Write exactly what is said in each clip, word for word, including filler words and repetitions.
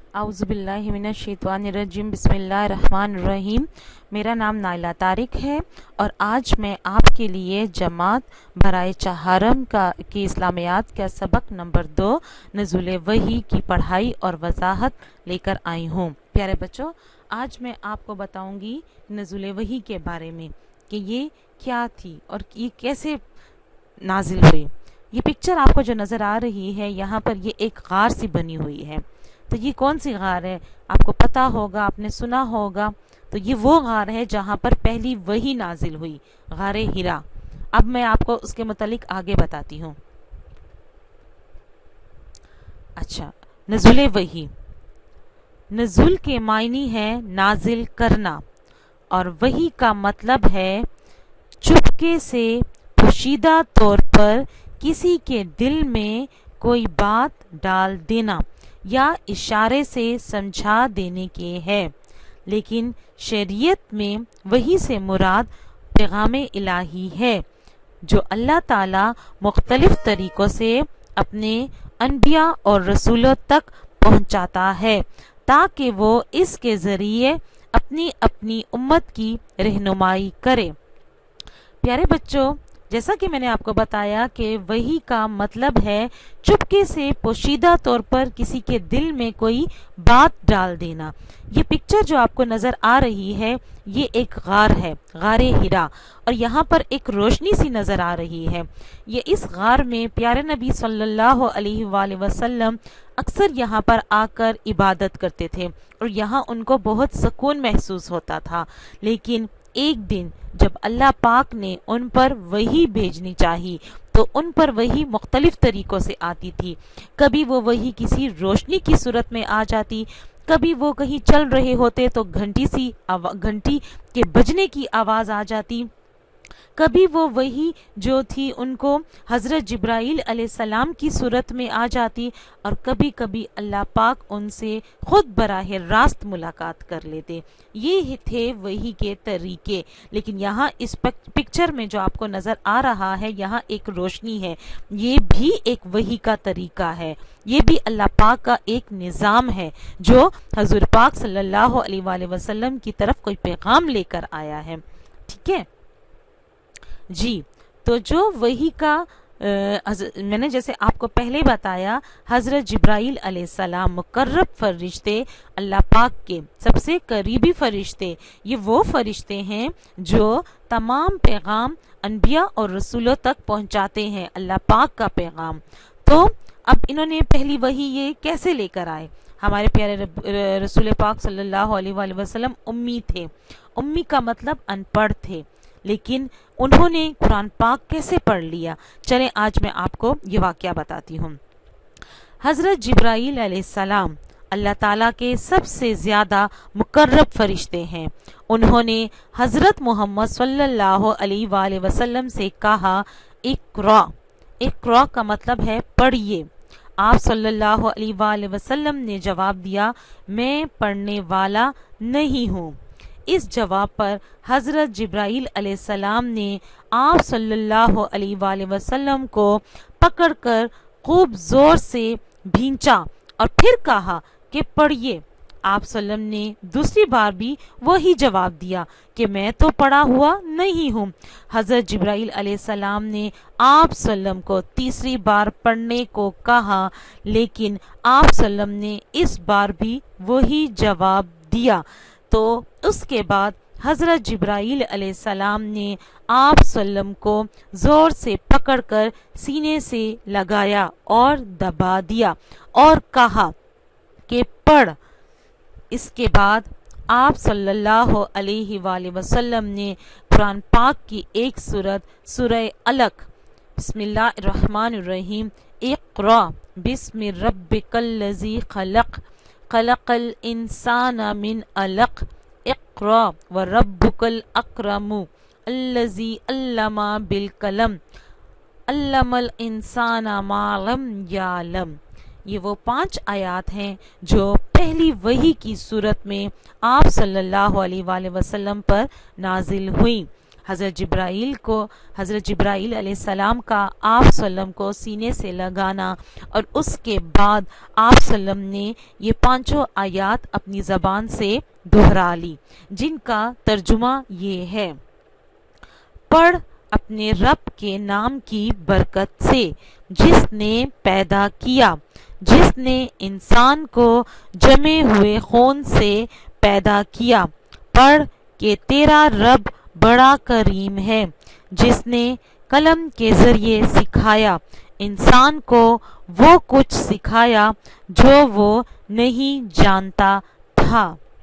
اعوذ باللہ من الشیطان الرجیم بسم اللہ الرحمن الرحیم۔ میرا نام نائلہ طارق ہے اور آج میں آپ کے لیے جماعت برائے چہارم کا کی اسلامیات کا سبق نمبر دو نزول وحی کی پڑھائی اور وضاحت لے کر آئی ہوں۔ پیارے بچوں، آج میں آپ کو بتاؤں گی نزول وحی کے بارے میں کہ یہ کیا تھی اور یہ کیسے نازل ہوئی۔ یہ پکچر آپ کو جو نظر آ رہی ہے یہاں پر یہ ایک غار سی بنی ہوئی ہے، تو یہ کون سی غار ہے آپ کو پتا ہوگا، آپ نے سنا ہوگا، تو یہ وہ غار ہے جہاں پر پہلی وحی نازل ہوئی، غار حرا۔ اب میں آپ کو اس کے متعلق آگے بتاتی ہوں۔ اچھا، نزول وحی، نزول کے معنی ہے نازل کرنا، اور وحی کا مطلب ہے چپکے سے پوشیدہ طور پر کسی کے دل میں کوئی بات ڈال دینا یا اشارے سے سمجھا دینے کے ہے، لیکن شریعت میں وحی سے مراد پیغام الہی ہے جو اللہ تعالی مختلف طریقوں سے اپنے انبیاء اور رسولوں تک پہنچاتا ہے تاکہ وہ اس کے ذریعے اپنی اپنی امت کی رہنمائی کرے۔ پیارے بچوں، جیسا کہ میں نے آپ کو بتایا کہ وحی کا مطلب ہے چپکے سے پوشیدہ طور پر کسی کے دل میں کوئی بات ڈال دینا۔ یہ پکچر جو آپ کو نظر آ رہی ہے یہ ایک غار ہے، غار حرا، اور یہاں پر ایک روشنی سی نظر آ رہی ہے۔ یہ اس غار میں پیارے نبی صلی اللہ علیہ وآلہ وسلم اکثر یہاں پر آ کر عبادت کرتے تھے اور یہاں ان کو بہت سکون محسوس ہوتا تھا، لیکن ایک دن جب اللہ پاک نے ان پر وحی بھیجنی چاہی تو ان پر وحی مختلف طریقوں سے آتی تھی۔ کبھی وہ وحی کسی روشنی کی صورت میں آ جاتی، کبھی وہ کہیں چل رہے ہوتے تو گھنٹی سی گھنٹی کے بجنے کی آواز آ جاتی، کبھی وہ وحی جو تھی ان کو حضرت جبرائیل علیہ السلام کی صورت میں آ جاتی، اور کبھی کبھی اللہ پاک ان سے خود براہ راست ملاقات کر لیتے۔ یہ تھے وحی کے طریقے، لیکن یہاں اس پکچر میں جو آپ کو نظر آ رہا ہے یہاں ایک روشنی ہے، یہ بھی ایک وحی کا طریقہ ہے، یہ بھی اللہ پاک کا ایک نظام ہے جو حضور پاک صلی اللہ علیہ وآلہ وسلم کی طرف کوئی پیغام لے کر آیا ہے۔ ٹھیک ہے جی، تو جو وحی کا میں نے جیسے آپ کو پہلے بتایا حضرت جبرائیل علیہ السلام مقرب فرشتے، اللہ پاک کے سب سے قریبی فرشتے، یہ وہ فرشتے ہیں جو تمام پیغام انبیاء اور رسولوں تک پہنچاتے ہیں، اللہ پاک کا پیغام۔ تو اب انہوں نے پہلی وحی یہ کیسے لے کر آئے؟ ہمارے پیارے رسول پاک صلی اللہ علیہ وآلہ وسلم امی تھے، امی کا مطلب ان پڑھ تھے، لیکن انہوں نے قرآن پاک کیسے پڑھ لیا؟ چلیں آج میں آپ کو یہ واقعہ بتاتی ہوں۔ حضرت جبرائیل علیہ السلام اللہ تعالیٰ کے سب سے زیادہ مقرب فرشتے ہیں۔ انہوں نے حضرت محمد صلی اللہ علیہ وآلہ وسلم سے کہا اقرا، اقرا کا مطلب ہے پڑھیے۔ آپ صلی اللہ علیہ وآلہ وسلم نے جواب دیا میں پڑھنے والا نہیں ہوں۔ اس جواب پر حضرت جبرائیل علیہ السلام نے آپ صلی اللہ علیہ وآلہ وسلم کو پکڑ کر خوب زور سے بھینچا اور پھر کہا کہ پڑھیے۔ آپ صلی اللہ علیہ وسلم نے دوسری بار بھی وہی جواب دیا کہ میں تو پڑھا ہوا نہیں ہوں۔ حضرت جبرائیل علیہ السلام نے آپ صلی اللہ علیہ وسلم کو تیسری بار پڑھنے کو کہا، لیکن آپ صلی اللہ علیہ وسلم نے اس بار بھی وہی جواب دیا۔ تو اس کے بعد حضرت جبرائیل علیہ السلام نے آپ صلی اللہ علیہ وسلم کو زور سے پکڑ کر سینے سے لگایا اور دبا دیا اور کہا کہ پڑھ۔ اس کے بعد آپ صلی اللہ علیہ وآلہ وسلم نے قرآن پاک کی ایک سورت سورہ علق، بسم اللہ الرحمن الرحیم، اقرا بسم ربک الذی خلق خلق الانسان من علق اقرا وربک الاکرم الذی علم بالقلم علم الانسان ما لم یعلم۔ یہ وہ پانچ آیات ہیں جو پہلی وحی کی صورت میں آپ صلی اللہ علیہ وآلہ وسلم پر نازل ہوئیں۔ حضرت جبرائیل کو حضرت جبرائیل علیہ السلام کا آپ صلی اللہ علیہ وسلم کو سینے سے لگانا، اور اس کے بعد آپ صلی اللہ علیہ وسلم نے یہ پانچوں آیات اپنی زبان سے دہرا لی، جن کا ترجمہ یہ ہے: پڑھ اپنے رب کے نام کی برکت سے جس نے پیدا کیا، جس نے انسان کو جمے ہوئے خون سے پیدا کیا۔ پڑھ کہ تیرا رب بڑا کریم ہے، جس نے قلم کے ذریعے سکھایا انسان کو وہ کچھ سکھایا جو وہ نہیں جانتا تھا۔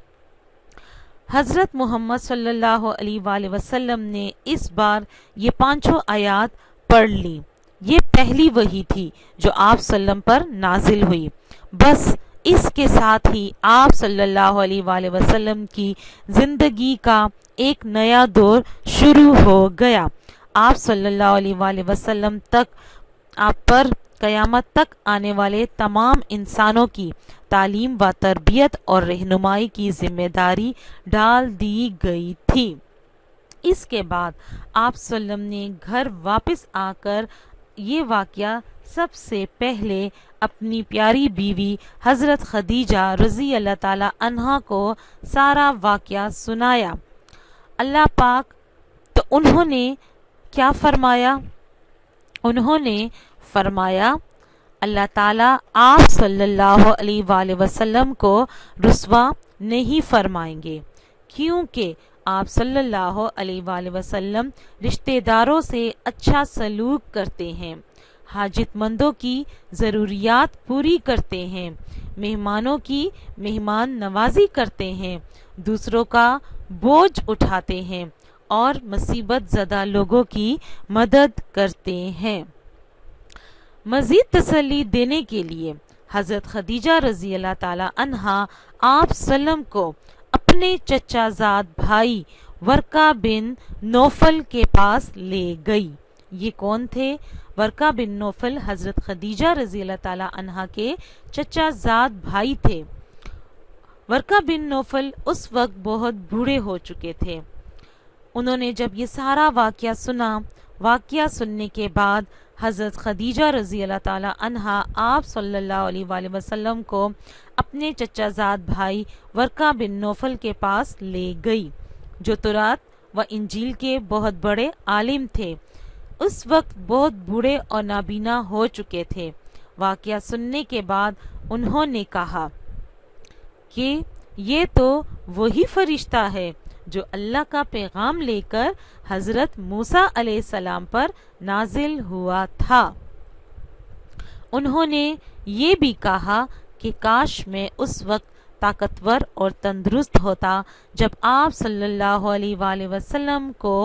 حضرت محمد صلی اللہ علیہ وآلہ وسلم نے اس بار یہ پانچوں آیات پڑھ لی۔ یہ پہلی وحی تھی جو آپ صلی اللہ علیہ وسلم پر نازل ہوئی۔ بس اس کے ساتھ ہی آپ صلی اللہ علیہ وآلہ وسلم کی زندگی کا ایک نیا دور شروع ہو گیا۔ آپ صلی اللہ علیہ وآلہ وسلم تک آپ پر قیامت تک آنے والے تمام انسانوں کی تعلیم و تربیت اور رہنمائی کی ذمہ داری ڈال دی گئی تھی۔ اس کے بعد آپ صلی اللہ علیہ وسلم نے گھر واپس آ کر یہ واقعہ سب سے پہلے اپنی پیاری بیوی حضرت خدیجہ رضی اللہ تعالی عنہا کو سارا واقعہ سنایا۔ اللہ پاک تو انہوں نے کیا فرمایا؟ انہوں نے فرمایا اللہ تعالیٰ آپ صلی اللہ علیہ وآلہ وسلم کو رسوا نہیں فرمائیں گے، کیونکہ آپ صلی اللہ علیہ وآلہ وسلم رشتہ داروں سے اچھا سلوک کرتے ہیں، حاجت مندوں کی ضروریات پوری کرتے ہیں، مہمانوں کی مہمان نوازی کرتے ہیں، دوسروں کا بوجھ اٹھاتے ہیں اور مصیبت زدہ لوگوں کی مدد کرتے ہیں۔ مزید تسلی دینے کے لیے حضرت خدیجہ رضی اللہ تعالی عنہا آپ صلی اللہ علیہ وسلم کو اپنے چچا زاد بھائی ورقہ بن نوفل کے پاس لے گئی۔ یہ کون تھے؟ ورقہ بن نوفل حضرت خدیجہ رضی اللہ تعالی عنہا کے چچا زاد بھائی تھے۔ ورقہ بن نوفل اس وقت بہت بوڑھے ہو چکے تھے۔ انہوں نے جب یہ سارا واقعہ سنا، واقعہ سننے کے بعد حضرت خدیجہ رضی اللہ تعالی عنہا آپ صلی اللہ علیہ وآلہ وسلم کو اپنے چچا زاد بھائی ورقہ بن نوفل کے پاس لے گئی، جو تورات و انجیل کے بہت بڑے عالم تھے۔ اس وقت بہت بوڑھے اور نابینا ہو چکے تھے۔ واقعہ سننے کے بعد انہوں نے کہا کہ یہ تو وہی فرشتہ ہے جو اللہ کا پیغام لے کر حضرت موسیٰ علیہ السلام پر نازل ہوا تھا۔ انہوں نے یہ بھی کہا کہ کاش میں اس وقت طاقتور اور تندرست ہوتا جب آپ صلی اللہ علیہ وآلہ وسلم کو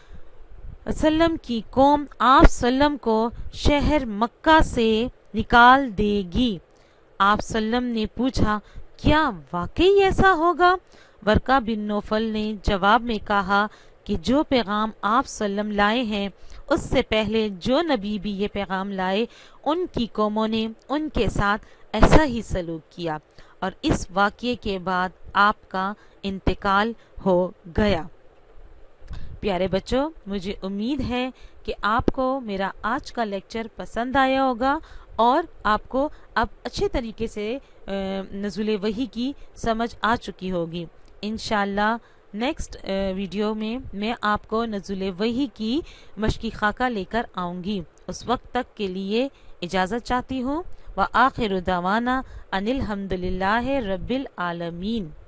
وسلم کی قوم آپ صلی اللہ علیہ وسلم کو شہر مکہ سے نکال دے گی۔ آپ صلی اللہ علیہ وسلم نے پوچھا کیا واقعی ایسا ہوگا؟ ورقہ بن نوفل نے جواب میں کہا کہ جو پیغام آپ صلی اللہ علیہ وسلم لائے ہیں اس سے پہلے جو نبی بھی یہ پیغام لائے ان کی قوموں نے ان کے ساتھ ایسا ہی سلوک کیا، اور اس واقعے کے بعد آپ کا انتقال ہو گیا۔ پیارے بچوں، مجھے امید ہے کہ آپ کو میرا آج کا لیکچر پسند آیا ہوگا اور آپ کو اب اچھے طریقے سے نزول وحی کی سمجھ آ چکی ہوگی۔ انشاءاللہ نیکسٹ ویڈیو میں میں آپ کو نزول وحی کی مشقی خاکہ لے کر آؤں گی۔ اس وقت تک کے لیے اجازت چاہتی ہوں۔ وآخر دعوانا ان الحمد للہ رب العالمین۔